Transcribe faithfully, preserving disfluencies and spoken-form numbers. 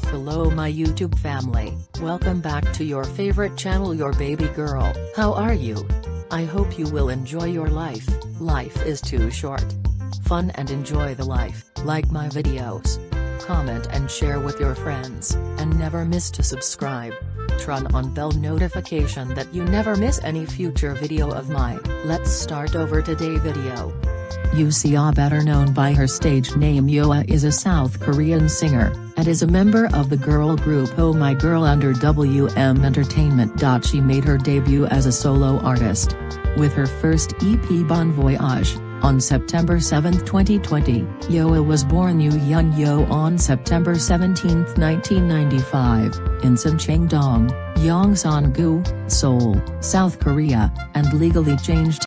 Hello my YouTube family, welcome back to your favorite channel Your Baby Girl. How are you? I hope you will enjoy your life. Life is too short. Fun and enjoy the life. Like my videos, comment and share with your friends, and never miss to subscribe. Turn on bell notification that you never miss any future video of mine. Let's start over today video. Yoo Se-ah, better known by her stage name Yeoa, is a South Korean singer, and is a member of the girl group Oh My Girl under W M Entertainment. She made her debut as a solo artist with her first E P Bon Voyage on September seventh twenty twenty. Yeoa was born Yoo Yeon on September seventeenth nineteen ninety-five, in Sancheong-dong, Yongsan-gu, Seoul, South Korea, and legally changed